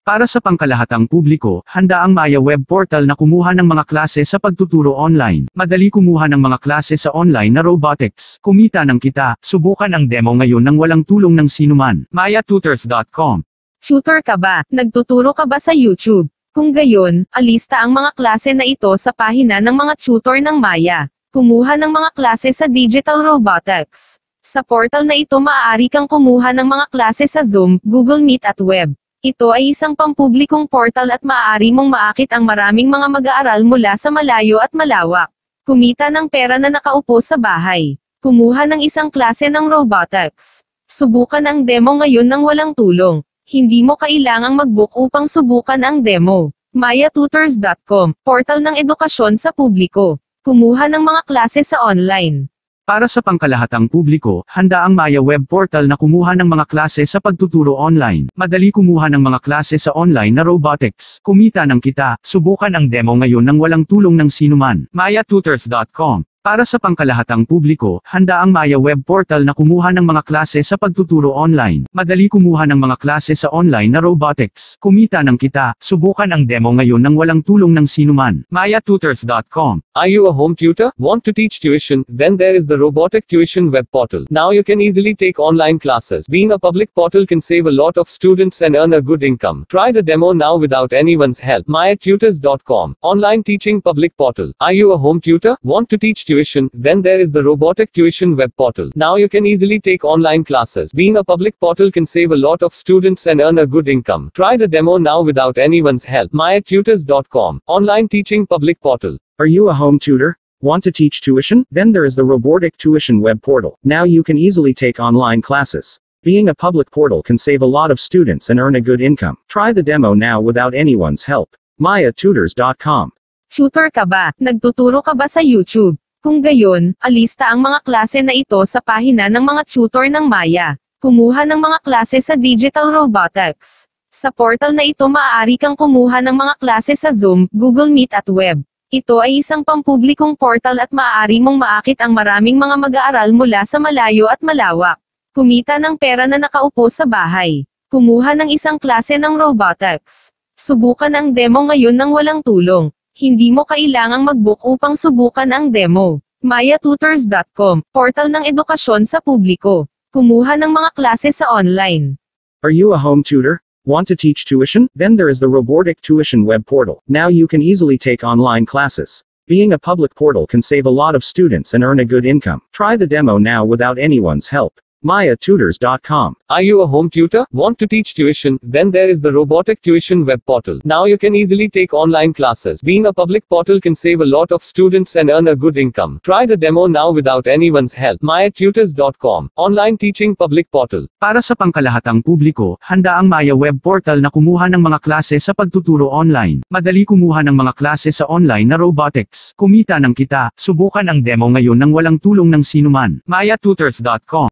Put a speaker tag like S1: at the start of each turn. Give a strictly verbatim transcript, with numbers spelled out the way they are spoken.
S1: Para sa pangkalahatang publiko, handa ang Maya web portal na kumuha ng mga klase sa pagtuturo online. Madali kumuha ng mga klase sa online na robotics. Kumita ng kita. Subukan ang demo ngayon nang walang tulong ng sinuman. maya tutors dot com.
S2: Tutor ka ba? Nagtuturo ka ba sa YouTube? Kung gayon, alista ang mga klase na ito sa pahina ng mga tutor ng Maya. Kumuha ng mga klase sa digital robotics. Sa portal na ito maaari kang kumuha ng mga klase sa Zoom, Google Meet at web. Ito ay isang pampublikong portal at maaari mong maakit ang maraming mga mag-aaral mula sa malayo at malawak. Kumita ng pera na nakaupo sa bahay. Kumuha ng isang klase ng robotics. Subukan ang demo ngayon nang walang tulong. Hindi mo kailangang mag-book upang subukan ang demo. maya tutors dot com, portal ng edukasyon sa publiko. Kumuha ng mga klase sa online.
S1: Para sa pangkalahatang publiko, handa ang Maya web portal na kumuha ng mga klase sa pagtuturo online. Madali kumuha ng mga klase sa online na robotics. Kumita ng kita. Subukan ang demo ngayon nang walang tulong ng sinuman. maya tutors dot com. Para sa pangkalahatang publiko, handa ang Maya web portal na kumuha ng mga klase sa pagtuturo online. Madali kumuha ng mga klase sa online na robotics. Kumita ng kita. Subukan ang demo ngayon nang walang tulong ng sinuman. maya tutors dot com.
S3: Are you a home tutor? Want to teach tuition? Then there is the Robotic Tuition web portal. Now you can easily take online classes. Being a public portal can save a lot of students and earn a good income. Try the demo now without anyone's help. maya tutors dot com. Online teaching public portal. Are you a home tutor? Want to teach tuition? Then there is the Robotic Tuition web portal. Now you can easily take online classes. Being a public portal can save a lot of students and earn a good income. Try the demo now without anyone's help. maya tutors dot com. Online teaching public portal.
S4: Are you a home tutor? Want to teach tuition? Then there is the Robotic Tuition web portal. Now you can easily take online classes. Being a public portal can save a lot of students and earn a good income. Try the demo now without anyone's help. maya tutors dot com.
S2: Tutor ka ba? Nagtuturo ka ba sa YouTube? Kung gayon, alista ang mga klase na ito sa pahina ng mga tutor ng Maya. Kumuha ng mga klase sa digital robotics. Sa portal na ito maaari kang kumuha ng mga klase sa Zoom, Google Meet at web. Ito ay isang pampublikong portal at maaari mong maakit ang maraming mga mag-aaral mula sa malayo at malawak. Kumita ng pera na nakaupo sa bahay. Kumuha ng isang klase ng robotics. Subukan ang demo ngayon nang walang tulong. Hindi mo kailangang mag-book upang subukan ang demo. maya tutors dot com, portal ng edukasyon sa publiko. Kumuha ng mga klase sa online.
S4: Are you a home tutor? Want to teach tuition? Then there is the Robotic Tuition web portal. Now you can easily take online classes. Being a public portal can save a lot of students and earn a good income. Try the demo now without anyone's help. maya tutors dot com.
S3: Are you a home tutor? Want to teach tuition? Then there is the Robotic Tuition web portal. Now you can easily take online classes. Being a public portal can save a lot of students and earn a good income. Try the demo now without anyone's help. maya tutors dot com. Online teaching public portal.
S1: Para sa pangkalahatang publiko, handa ang Maya web portal na kumuha ng mga klase sa pagtuturo online. Madali kumuha ng mga klase sa online na robotics. Kumita ng kita. Subukan ang demo ngayon nang walang tulong ng sinuman. maya tutors dot com.